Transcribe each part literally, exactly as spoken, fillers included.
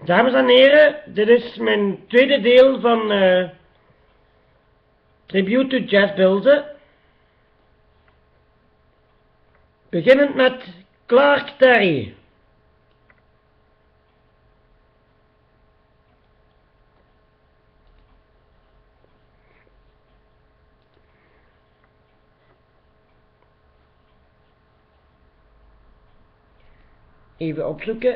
Dames en heren, dit is mijn tweede deel van uh, Tribute to Jazz Bilze. Beginnend met Clark Terry. Even opzoeken.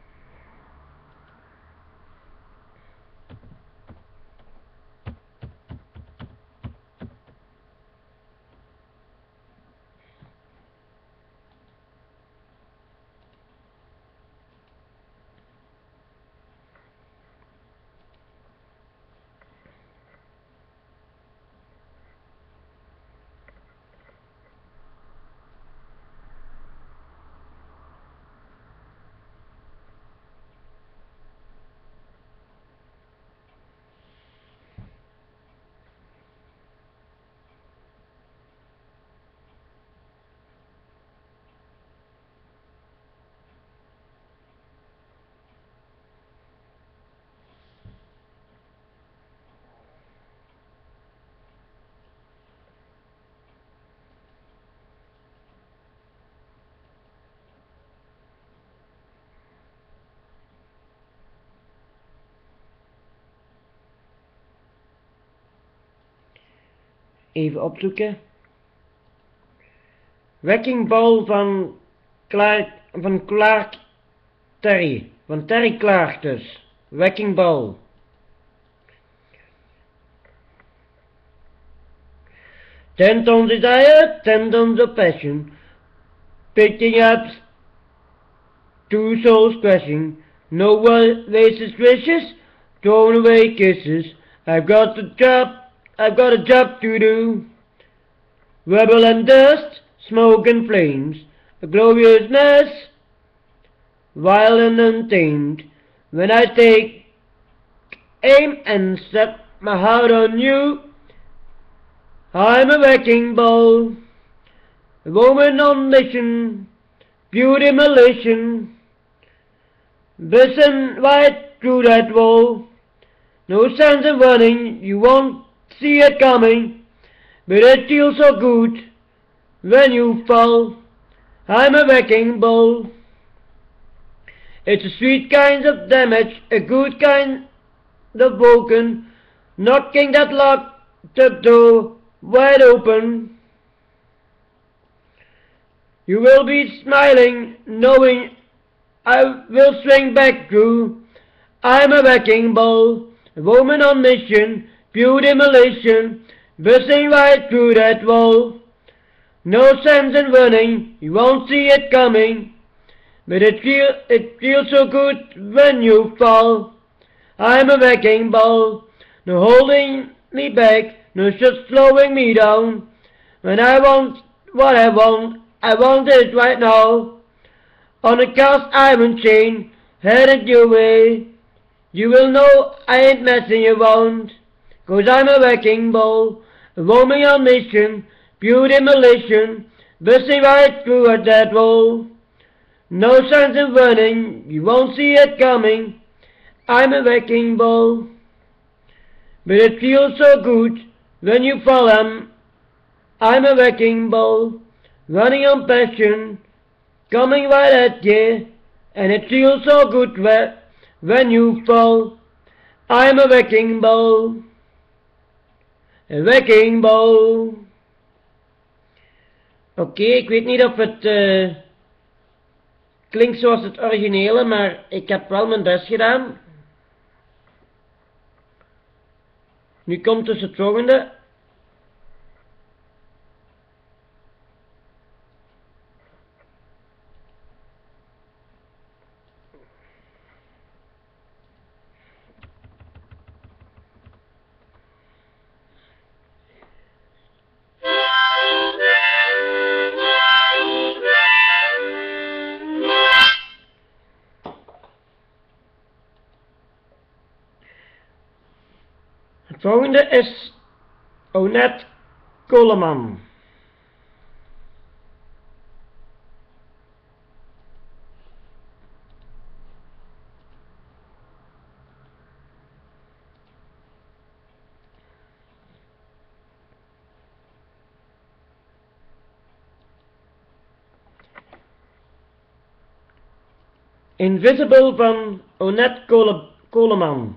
Even opzoeken. Wrecking Ball van Clark, van Clark Terry. Van Terry Clark dus. Wrecking Ball. Ten tons desire, ten tons of passion. Picking up two souls crashing. No one wastes wishes, thrown away kisses. I've got the job. I've got a job to do. Rubble and dust, smoke and flames, a glorious mess, wild and untamed. When I take aim and set my heart on you, I'm a wrecking ball, a woman on mission, pure demolition. Listen right through that wall, no sense in running, you won't see it coming, but it feels so good when you fall. I'm a wrecking ball. It's a sweet kind of damage, a good kind of broken, knocking that locked up door wide open. You will be smiling, knowing I will swing back through. I'm a wrecking ball, a woman on mission, pure demolition, bursting right through that wall. No sense in running, you won't see it coming, but it, feel, it feels so good when you fall. I'm a wrecking ball, no holding me back, no just slowing me down. When I want what I want, I want it right now. On a cast iron chain, headed your way, you will know I ain't messing around. Cause I'm a wrecking ball, a roaming on mission, pure demolition, bursting right through a dead wall. No sense in running, you won't see it coming. I'm a wrecking ball, but it feels so good when you fall. I'm, I'm a wrecking ball, running on passion, coming right at you, and it feels so good when you fall. I'm a wrecking ball. Een wrecking ball. Oké, okay, ik weet niet of het uh, klinkt zoals het originele, maar ik heb wel mijn best gedaan. Nu komt dus het volgende. Het volgende is Ornette Coleman. Invisible van Ornette Cole Coleman.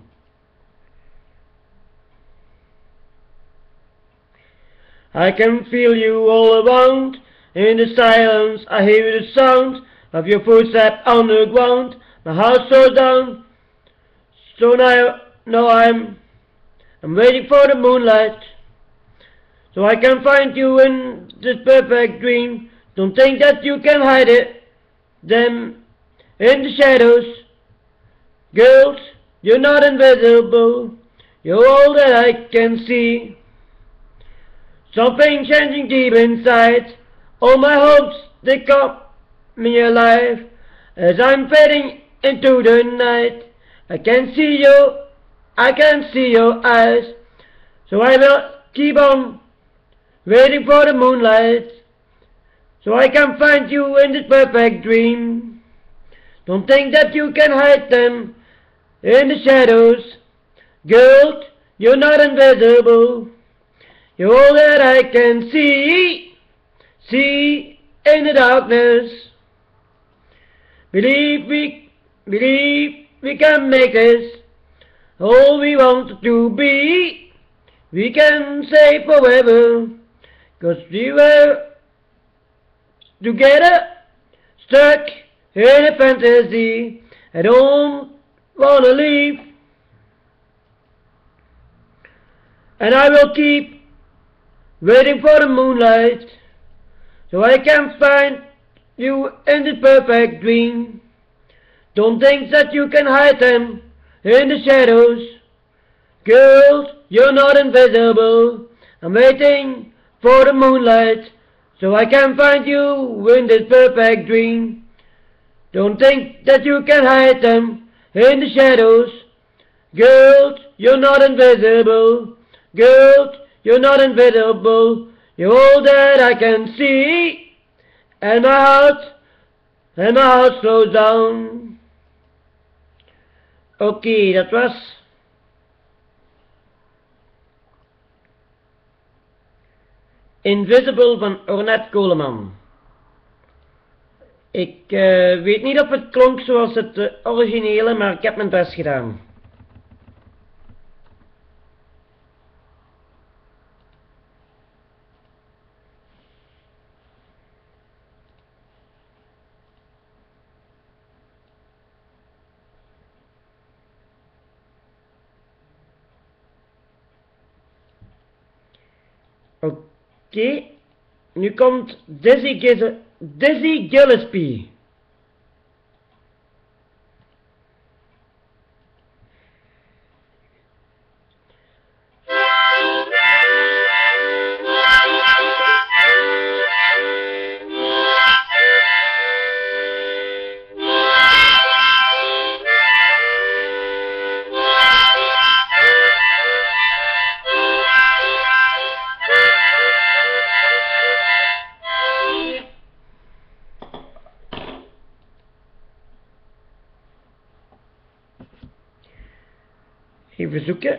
I can feel you all around. In the silence I hear the sound of your footsteps on the ground. My heart so down. So now, now I'm I'm waiting for the moonlight, so I can find you in this perfect dream. Don't think that you can hide it, them in the shadows. Girls, you're not invisible, you're all that I can see. Something changing deep inside, all my hopes they come me alive. As I'm fading into the night, I can see you, I can see your eyes. So I will keep on waiting for the moonlight, so I can find you in this perfect dream. Don't think that you can hide them in the shadows. Girl, you're not invisible, you're all that I can see, see in the darkness. Believe we, believe we can make this all we want to be. We can say forever, 'cause we were together, stuck in a fantasy. I don't wanna leave, and I will keep waiting for the moonlight, so I can find you in the perfect dream. Don't think that you can hide them in the shadows. Girls, you're not invisible. I'm waiting for the moonlight, so I can find you in this perfect dream. Don't think that you can hide them in the shadows. Girls, you're not invisible. Girls, you're not invisible. You're all that I can see. And my heart, and my heart slows down. Oké, okay, dat was Invisible van Ornette Coleman. Ik uh, weet niet of het klonk zoals het uh, originele, maar ik heb mijn best gedaan. Oké, okay. Nu komt Dizzy, Giz Dizzy Gillespie. Even zoeken.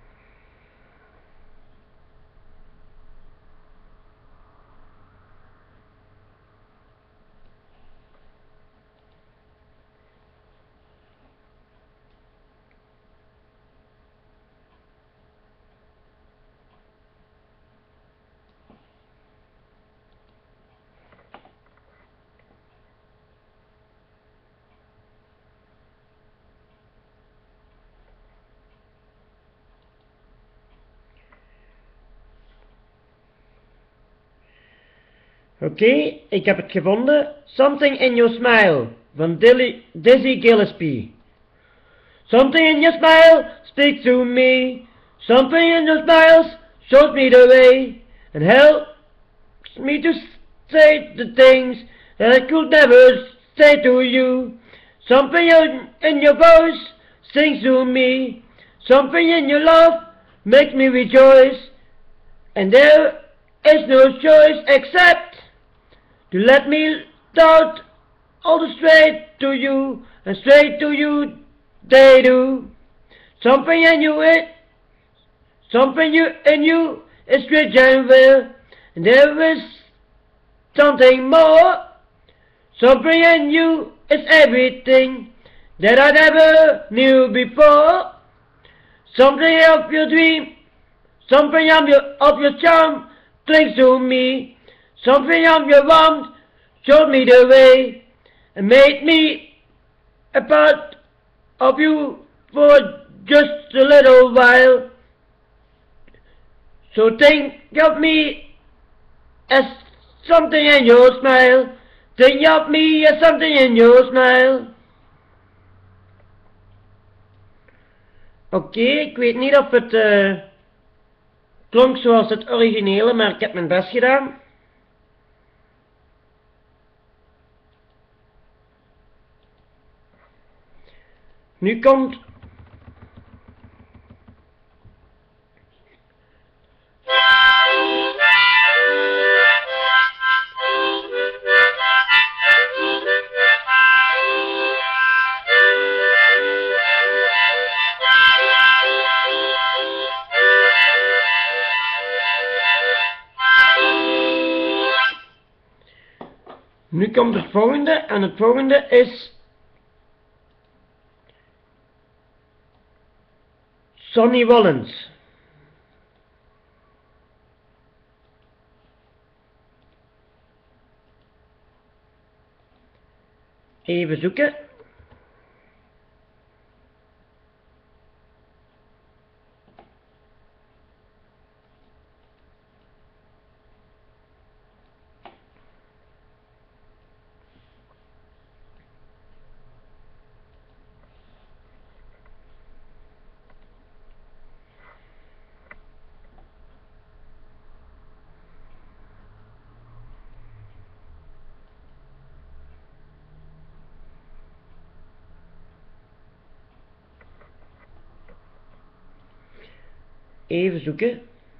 Oké, okay, ik heb het gevonden. Something in Your Smile van Dilly, Dizzy Gillespie. Something in your smile speaks to me. Something in your smile shows me the way and helps me to say the things that I could never say to you. Something in your voice sings to me. Something in your love makes me rejoice. And there is no choice except to let me doubt all the straight to you, and straight to you they do. Something in you, it, something you in you is rich and real, and there is something more. Something in you is everything that I never knew before. Something of your dream, something of your, of your charm clings to me. Something of your warmth showed me the way and made me a part of you for just a little while. So think of me as something in your smile. Think of me as something in your smile. Oké, okay, ik weet niet of het uh, klonk zoals het originele, maar ik heb mijn best gedaan. Nu komt Nu komt het volgende en het volgende is Sonny Rollins. Even zoeken. Even zoeken.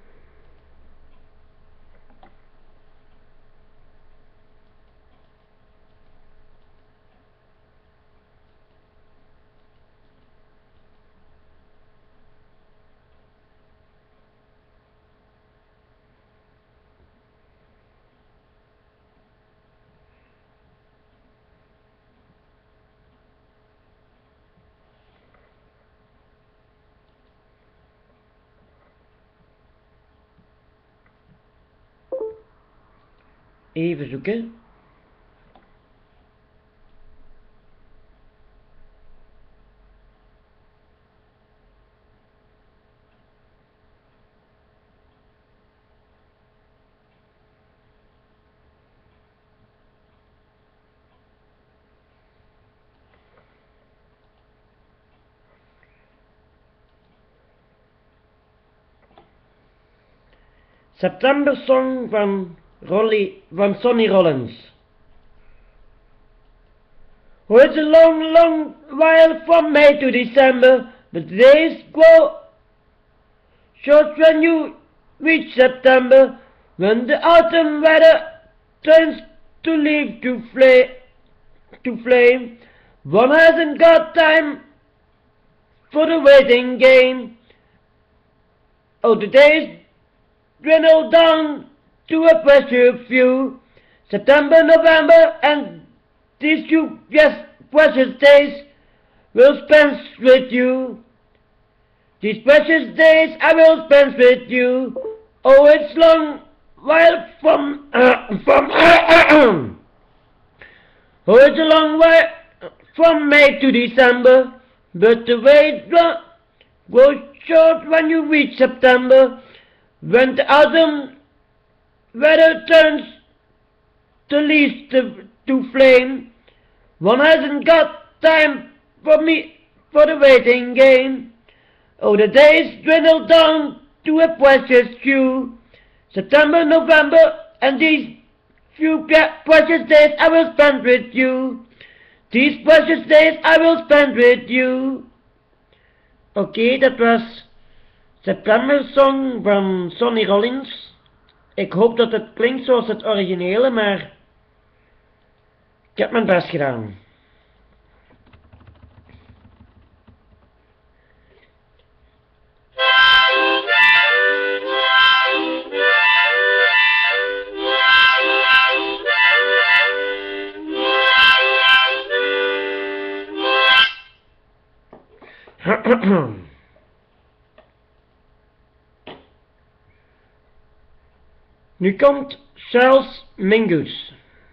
Even zoeken. September Song van Rolly, van Sonny Rollins. Oh, it's a long, long while from May to December, but the days grow short when you reach September, when the autumn weather turns to leaf to flame, to flame. One hasn't got time for the waiting game. Oh, the days dwindle down to a precious few. September, November, and these few yes, precious days will spend with you. These precious days I will spend with you. Oh, it's long while from uh, from oh, it's a long while from May to December, but the wait goes short when you reach September, when the autumn weather turns the leaves to, to flame. One hasn't got time for me for the waiting game. Oh, the days dwindle down to a precious few. September, November, and these few precious days I will spend with you. These precious days I will spend with you. Oké, okay, dat was September Song van Sonny Rollins. Ik hoop dat het klinkt zoals het originele, maar ik heb mijn best gedaan. Nu komt Charles Mingus.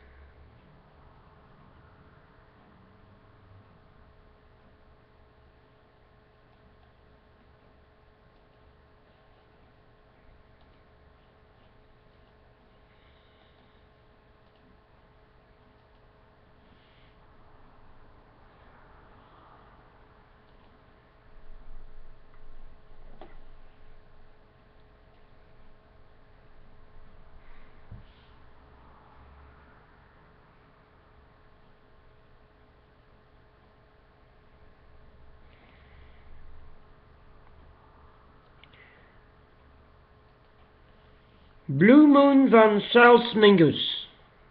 Blue Moon van Charles Mingus.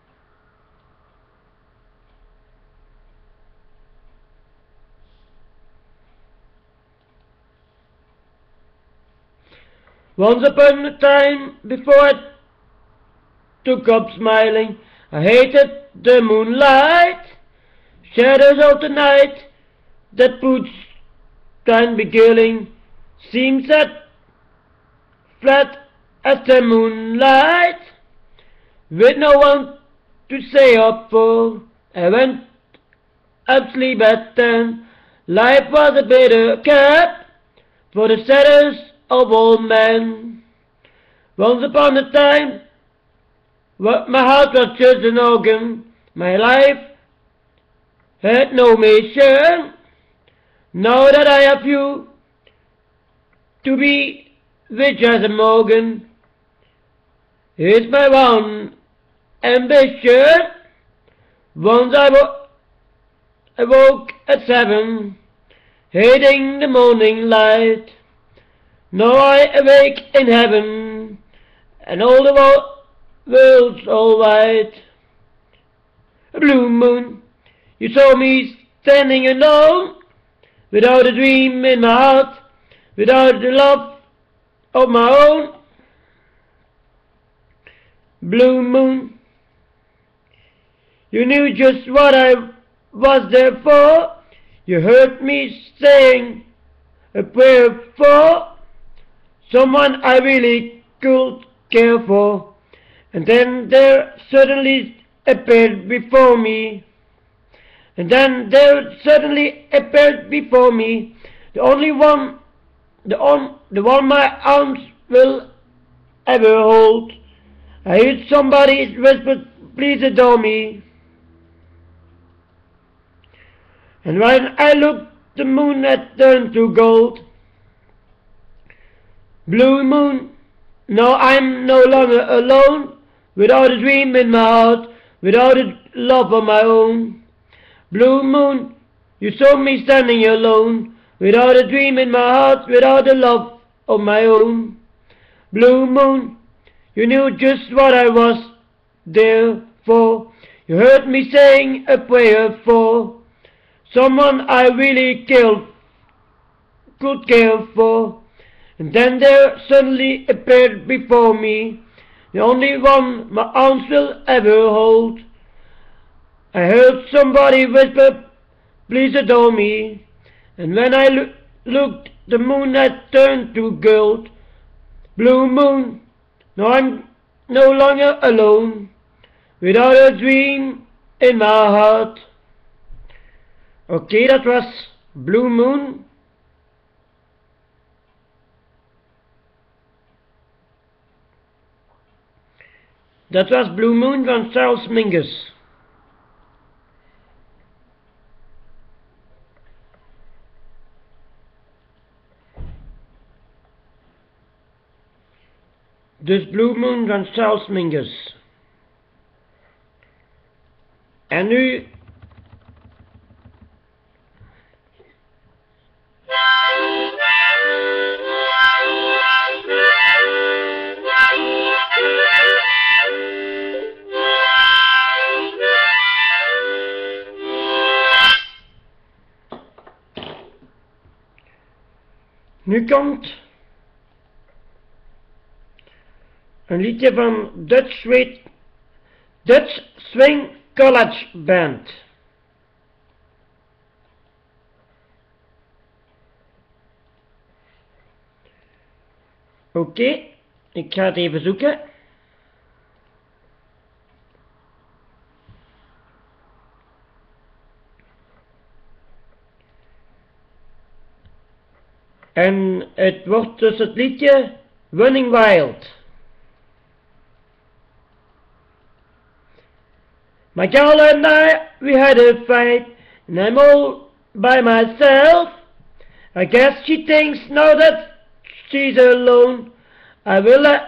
Once upon a time, before I took up smiling, I hated the moonlight, shadows of the night, that puts time beguiling, seems that flat as the moonlight, with no one to stay up for. I went up sleep at ten. Life was a bitter cup for the saddest of all men. Once upon a time, my heart was just an organ. My life had no mission. Now that I have you to be with just a Morgan, it's my one ambition. Once I, wo I woke at seven, hating the morning light. Now I awake in heaven, and all the wo world's all white. A blue moon, you saw me standing alone, without a dream in my heart, without the love of my own. Blue moon, you knew just what I was there for. You heard me saying a prayer for someone I really could care for. And then there suddenly appeared before me. And then there suddenly appeared before me the only one, the on, the one my arms will ever hold. I heard somebody whisper, please adore me. And when I looked, the moon had turned to gold. Blue moon, no, I'm no longer alone, without a dream in my heart, without a love of my own. Blue moon, you saw me standing alone, without a dream in my heart, without a love of my own. Blue moon, you knew just what I was there for. You heard me saying a prayer for someone I really cared, could care for. And then there suddenly appeared before me the only one my arms will ever hold. I heard somebody whisper, please adore me. And when I lo looked, the moon had turned to gold. Blue moon, no, I'm no longer alone, without a dream in my heart. Oké, dat was Blue Moon. Dat was Blue Moon van Charles Mingus. Dus Blue Moon van Charles Mingus. En nu... Nu komt een liedje van Dutch Swing, Dutch Swing College Band. Oké, okay, ik ga het even zoeken. En het wordt dus het liedje Running Wild. My girl and I, we had a fight, and I'm all by myself. I guess she thinks now that she's alone, I will uh,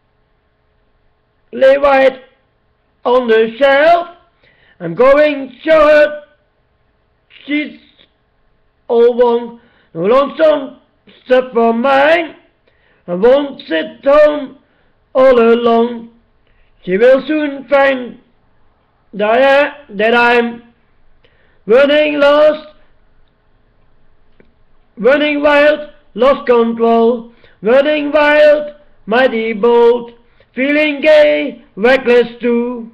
lay right on the shelf. I'm going to show her she's all wrong, no lonesome stuff for mine. I won't sit home all alone. She will soon find that, that I'm running lost, running wild, lost control, running wild, mighty bold, feeling gay, reckless too.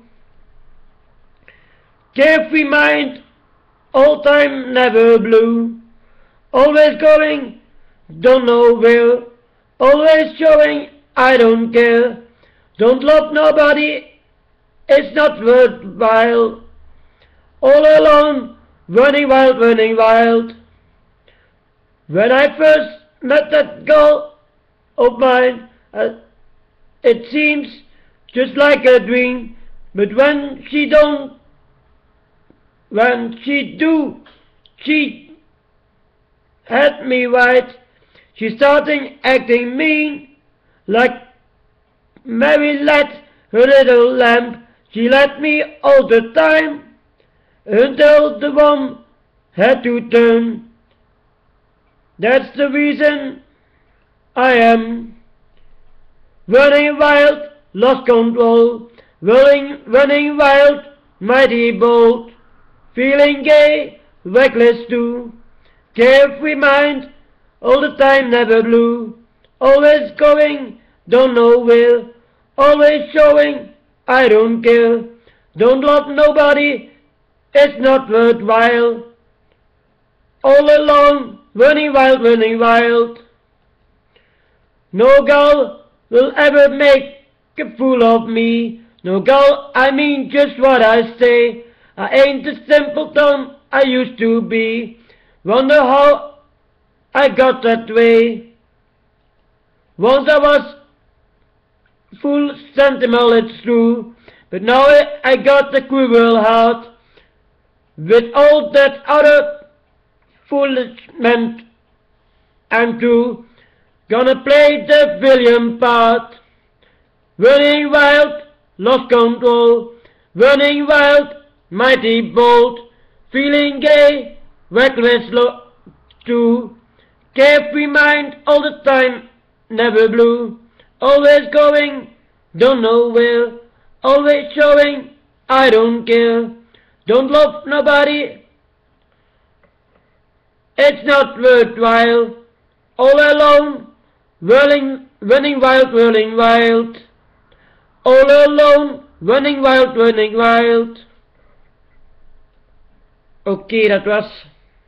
Carefree mind, all time never blue, always going, don't know where, always showing I don't care, don't love nobody, it's not worthwhile, all alone, running wild, running wild. When I first met that girl of mine, uh, it seems just like a dream, but when she don't, when she do, she had me right, she starting acting mean, like Mary let her little lamb, she let me all the time, until the one had to turn. That's the reason I am running wild, lost control, running, running wild, mighty bold, feeling gay, reckless too, carefree mind, all the time never blue, always going, don't know where, always showing, I don't care, don't love nobody, it's not worthwhile, all alone, running wild, running wild. No girl will ever make a fool of me, no girl, I mean just what I say, I ain't the simpleton I used to be, wonder how I got that way. Once I was full sentimental, it's true, but now I got a cruel heart, with all that other foolishment I'm too, gonna play the villain part, running wild, lost control, running wild, mighty bold, feeling gay, reckless too, carefree mind all the time, never blue, always going, don't know where, always showing, I don't care, don't love nobody, it's not worthwhile, all alone, whirling, running wild, whirling wild, all alone, running wild, running wild. Oké, okay, dat was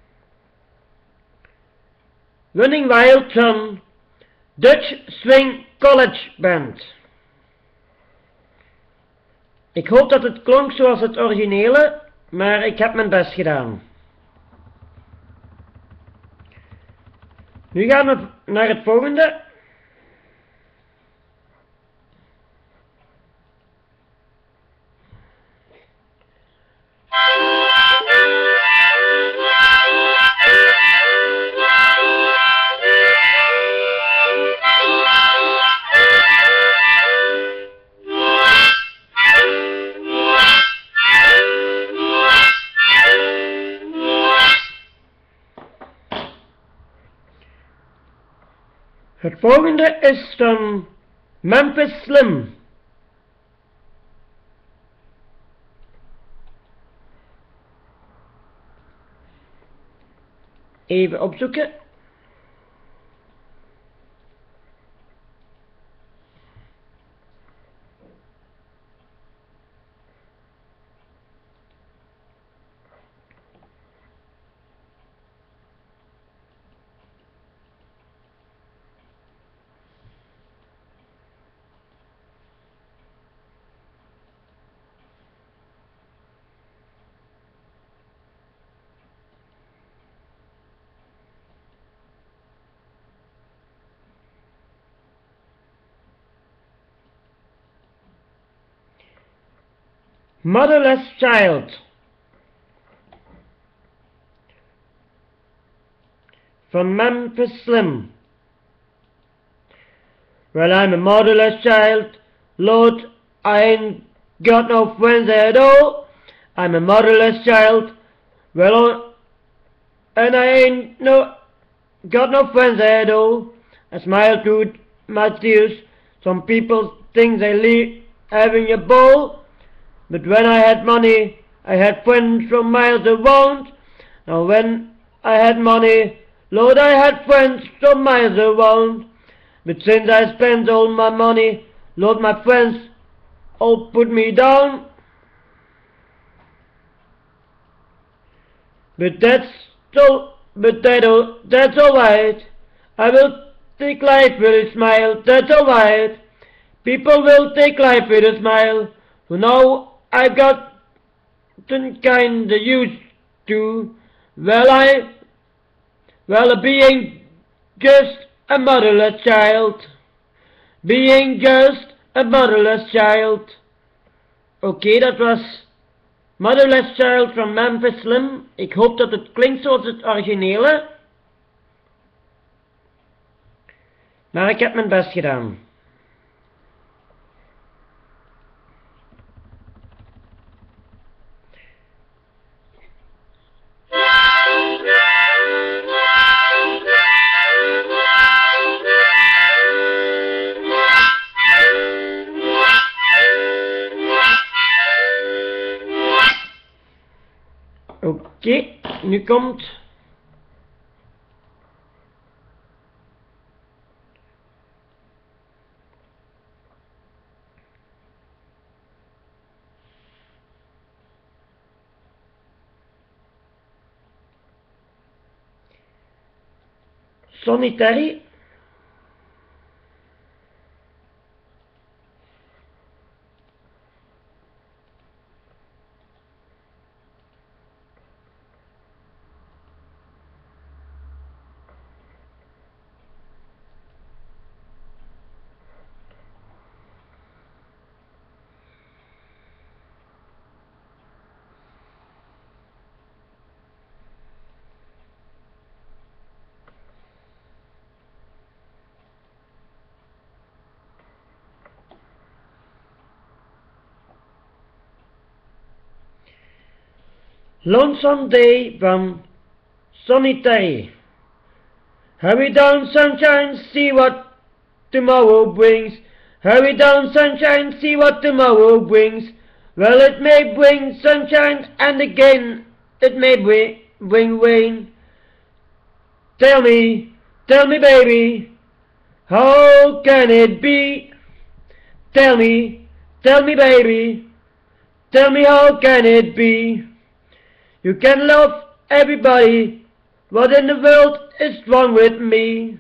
Running Wild van Dutch Swing College Band. Ik hoop dat het klonk zoals het originele, maar ik heb mijn best gedaan. Nu gaan we naar het volgende. Het volgende is van Memphis Slim. Even opzoeken. Motherless child. From Memphis Slim. Well, I'm a motherless child. Lord, I ain't got no friends at all. I'm a motherless child. Well, and I ain't no got no friends at all. I smile through my tears. Some people think they live having a ball. But when I had money, I had friends from miles around. Now when I had money, Lord, I had friends from miles around. But since I spent all my money, Lord, my friends all put me down. But that's so, but that, that's alright. I will take life with a smile, that's alright. People will take life with a smile. For now I've got kinda used to, well I, well being just a motherless child. Being just a motherless child. Oké, dat was Motherless Child van Memphis Slim. Ik hoop dat het klinkt zoals het originele. Maar ik heb mijn best gedaan. Oké, nu komt Sonny Terry. Lonesome Day from Sonny Terry. Hurry down, sunshine, see what tomorrow brings. Hurry down, sunshine, see what tomorrow brings. Well, it may bring sunshine, and again it may bring, bring rain. Tell me, tell me, baby, how can it be? Tell me, tell me, baby, tell me how can it be? You can love everybody. What in the world is wrong with me?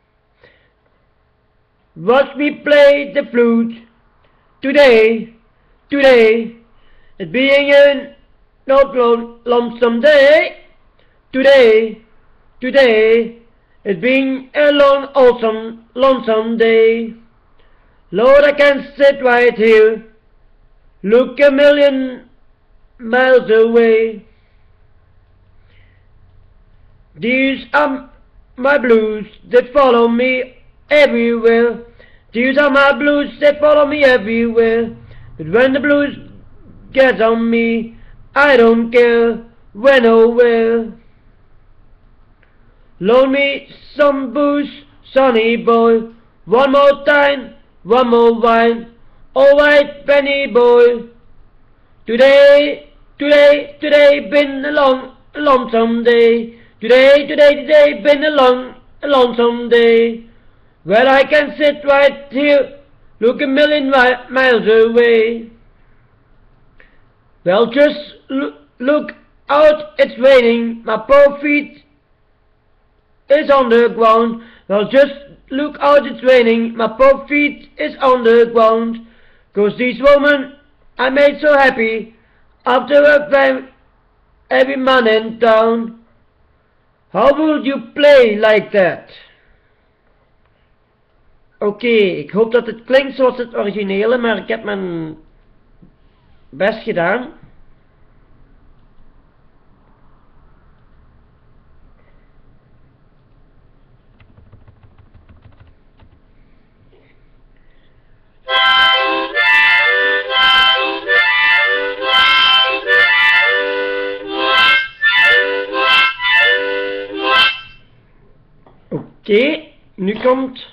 Watch me play the flute today, today. It being a not lonesome day. Today, today. It being a lone, awesome, lonesome day. Lord, I can sit right here, look a million miles away. These are my blues that follow me everywhere. These are my blues that follow me everywhere. But when the blues gets on me, I don't care when or where. Loan me some booze, sonny boy. One more time, one more wine. Alright, Benny boy. Today, today, today been a long, a lonesome day. Today, today, today, been a long, a lonesome day. Well, I can sit right here, look a million mi miles away. Well, just look out, it's raining, my poor feet is on the ground. Well, just look out, it's raining, my poor feet is on the ground. Cause these women I made so happy, after a every man in town. How would you play like that? Oké, okay, ik hoop dat het klinkt zoals het originele, maar ik heb mijn best gedaan. Oké, okay, nu komt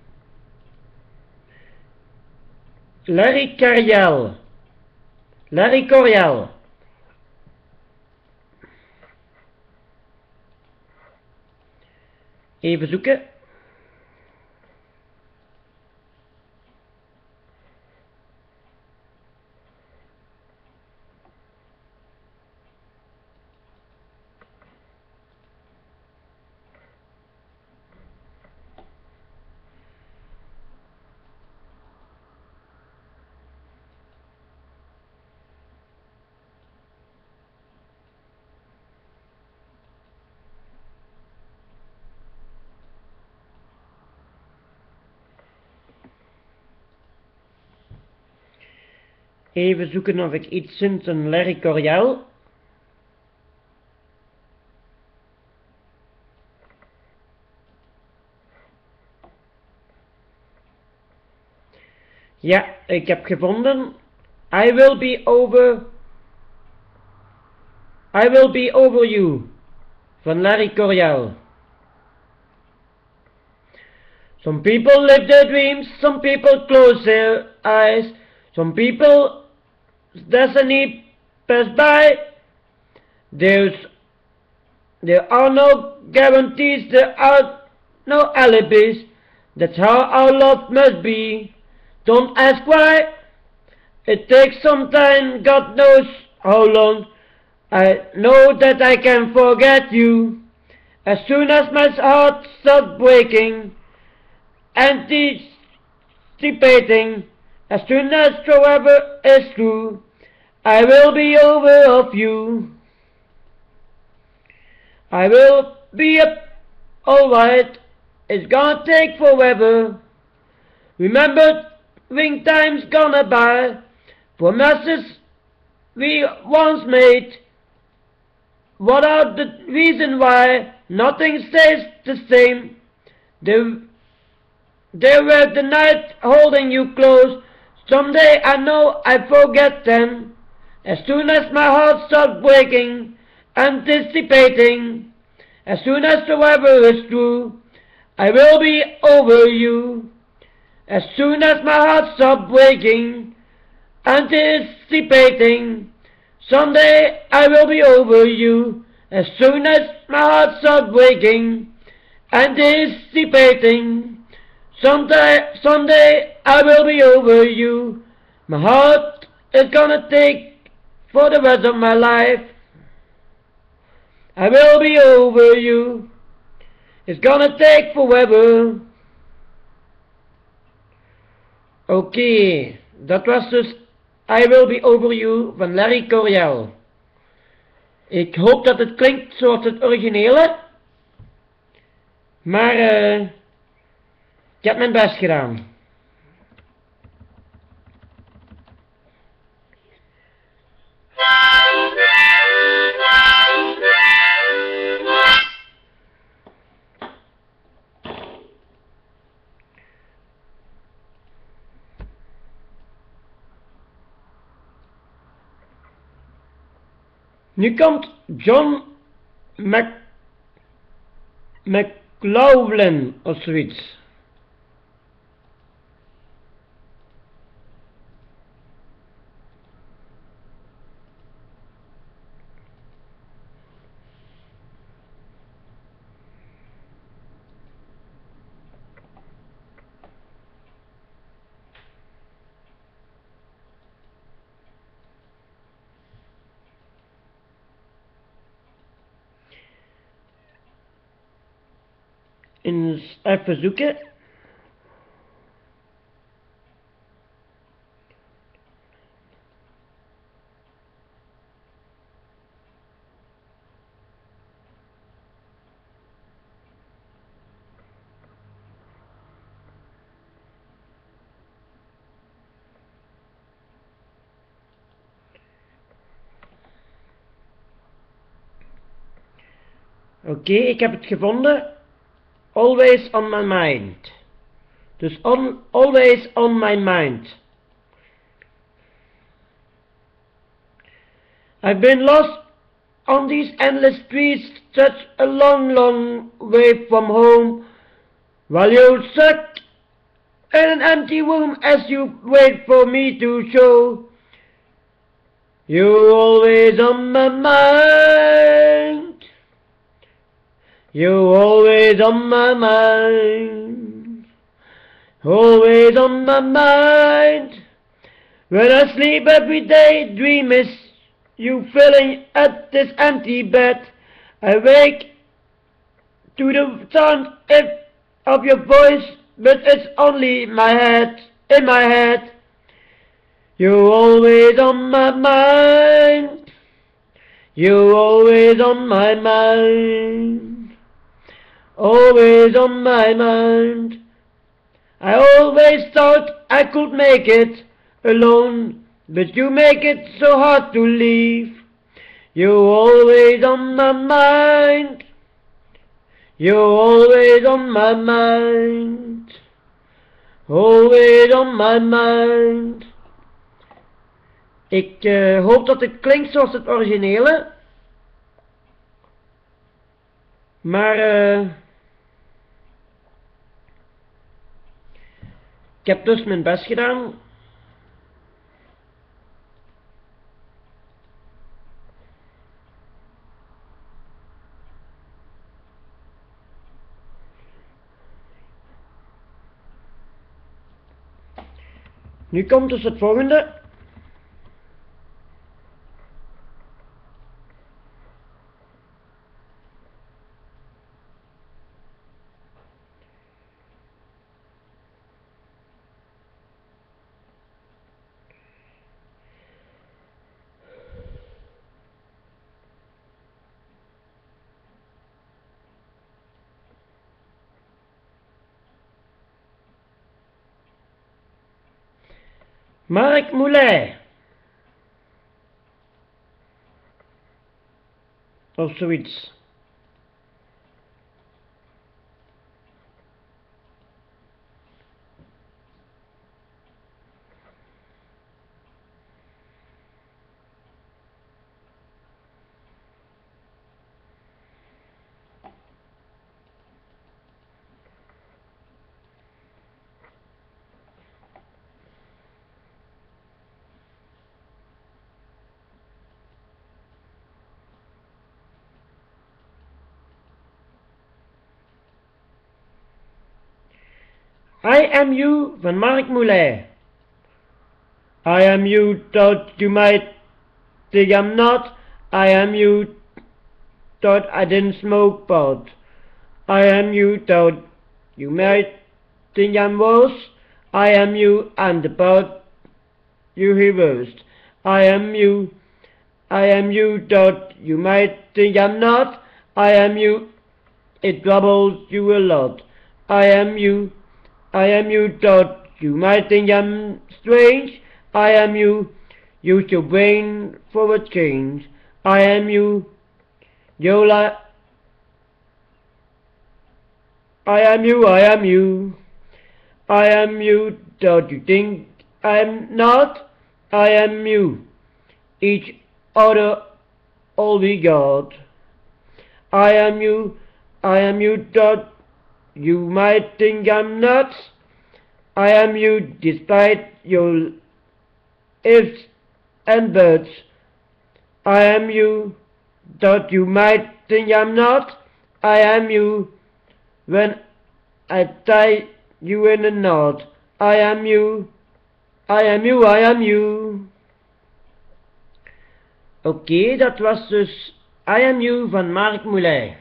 Larry Coriel. Larry Coriel. Even zoeken. Even zoeken of ik iets vind van Larry Coriel. Ja, ik heb gevonden. I will be over. I will be over you. Van Larry Coriel. Some people live their dreams, some people close their eyes, some people destiny pass by. There's there are no guarantees, there are no alibis. That's how our love must be. Don't ask why. It takes some time, God knows how long. I know that I can forget you as soon as my heart stops breaking, anticipating. As soon as forever is through, I will be over of you. I will be up, alright. It's gonna take forever. Remember, ring time's gonna by. Promises we once made. What are the reason why nothing stays the same? There, there were the night holding you close. Someday I know I forget them. As soon as my heart starts breaking, anticipating. As soon as forever is through, I will be over you. As soon as my heart stops breaking, anticipating. Someday I will be over you. As soon as my heart stops breaking, anticipating. Someday, someday I will be over you. My heart is gonna take for the rest of my life. I will be over you. It's gonna take forever. Oké, okay, dat was dus I Will Be Over You van Larry Coriel. Ik hoop dat het klinkt zoals het originele. Maar uh, ik heb mijn best gedaan. Nu komt John Mc... McLaughlin of zoiets. Eens even zoeken. Oké, okay, ik heb het gevonden. Always on my mind. Dus on, always on my mind. I've been lost on these endless streets, such a long, long way from home, while you're stuck in an empty room as you wait for me to show. You're always on my mind. You're always on my mind. Always on my mind. When I sleep every day, dream is you filling at this empty bed. I wake to the sound of your voice, but it's only my head, in my head. You're always on my mind. You're always on my mind. Always on my mind. I always thought I could make it alone, but you make it so hard to leave. You're always on my mind. You're always on my mind. Always on my mind. Ik uh, hoop dat het klinkt zoals het originele. Maar uh, ik heb dus mijn best gedaan. Nu komt dus het volgende. Mark Moulin. Of zoiets. I am you van Mark Moulin. I am you thought you might think I'm not. I am you thought I didn't smoke pot. I am you thought you might think I'm worse. I am you and the pot you reversed. I am you. I am you thought you might think I'm not. I am you. It troubles you a lot. I am you. I am you thought you might think I'm strange. I am you. Use your brain for a change. I am you. Yola. I am you. I am you. I am you thought you think I'm not. I am you. Each other all we got. I am you. I am you thought you might think I'm nuts. I am you despite your ifs and buts. I am you thought you might think I'm not. I am you when I tie you in a knot. I am you. I am you. I am you. Oké, okay, dat was dus I Am You van Mark Moulin.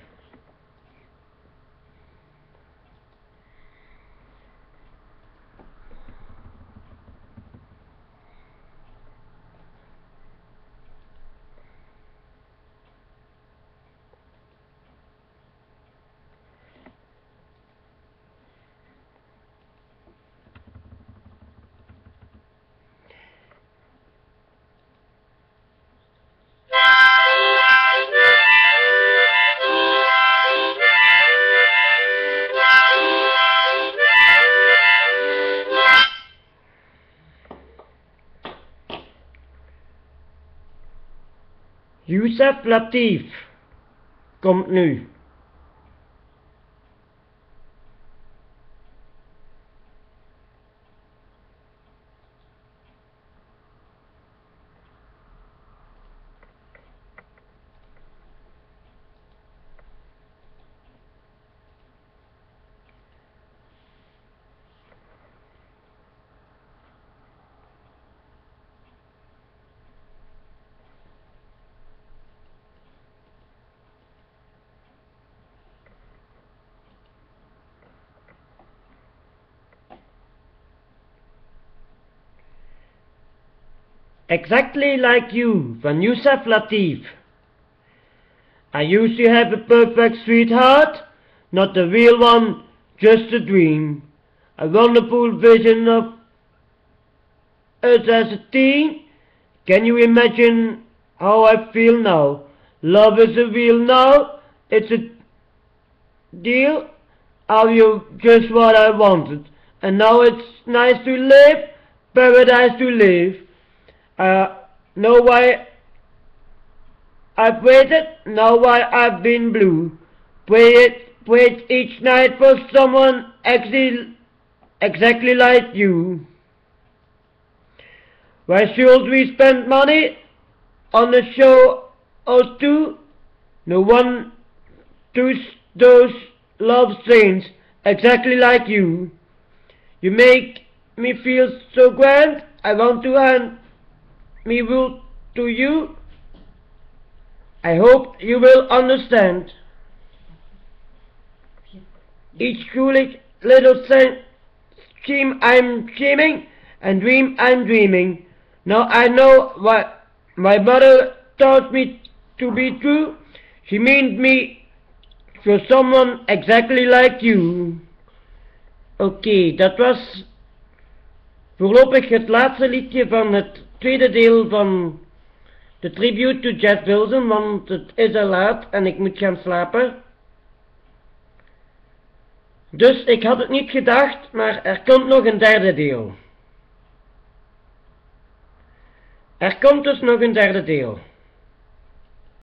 Yusef Lateef komt nu. Exactly like you, van Yusef Lateef. I used to have a perfect sweetheart, not the real one, just a dream. A wonderful vision of us as a teen. Can you imagine how I feel now? Love is a real now, it's a deal. Are you just what I wanted? And now it's nice to live, paradise to live. Uh, know why I've waited, know why I've been blue. Wait, wait each night for someone exactly, exactly like you. Why should we spend money on a show or two? No one to those love saints exactly like you. You make me feel so grand, I want to hand me will to you. I hope you will understand. Each foolish little scheme I'm scheming, and dream I'm dreaming. Now I know what my mother taught me to be true. She meant me for someone exactly like you. Oké, okay, dat was voorlopig het laatste liedje van het tweede deel van de tribute to Jeff Wilson, want het is al laat en ik moet gaan slapen. Dus ik had het niet gedacht, maar er komt nog een derde deel. Er komt dus nog een derde deel.